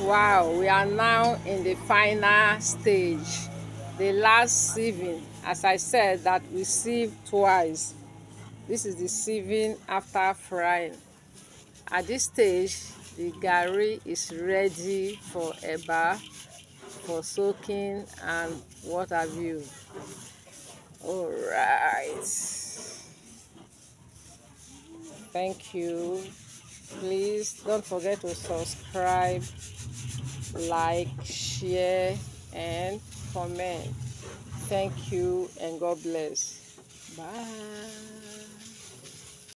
Wow, we are now in the final stage, the last sieving. As I said, that we sieve twice. This is the sieving after frying. At this stage, the garri is ready for eba, for soaking, and what have you. All right. Thank you. Please don't forget to subscribe, like, share, and comment. Thank you and God bless. Bye.